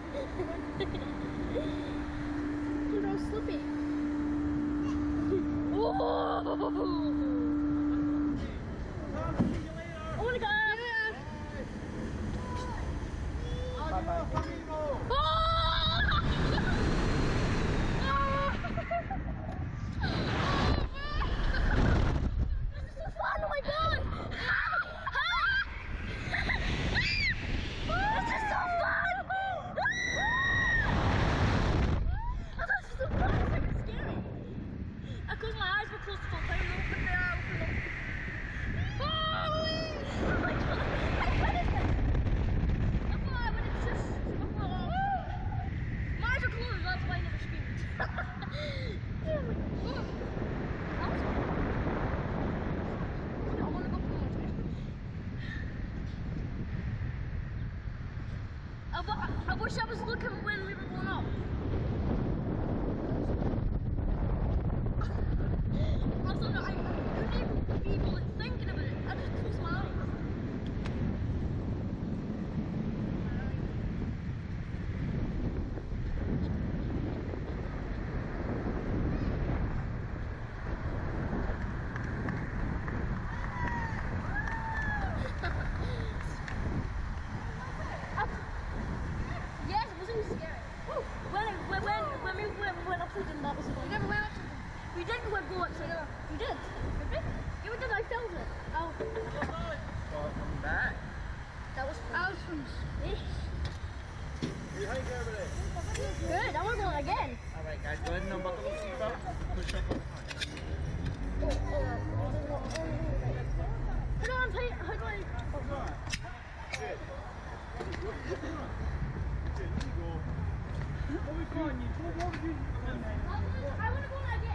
Dude, I was slippy. Oh! I wanna go. Oh! This is so fun! Oh my god! This is so fun! I thought this was so fun. It's like scary. Because my eyes were closed for very long, but they are open up. Oh my god! What is this? I thought when it's just. My eyes are closed, that's why I never screamed. Oh my god. That was fun. I want to go for more. I wish I was looking when we were going up. Also, no, I couldn't even be thinking about it. I just closed my eyes. Yes, it wasn't scary. When we went up to them, that was fun. We never went up to them. We did go up to them. We did. Did we? Yeah, we did. I filmed it. Oh. Welcome back. That was fun. I was from space. How you doing over there? Good. I want to go again. All right, guys, go ahead and unbuckle the seatbelt. Push up on the front. How do I? Good. What we find you? I want to go again.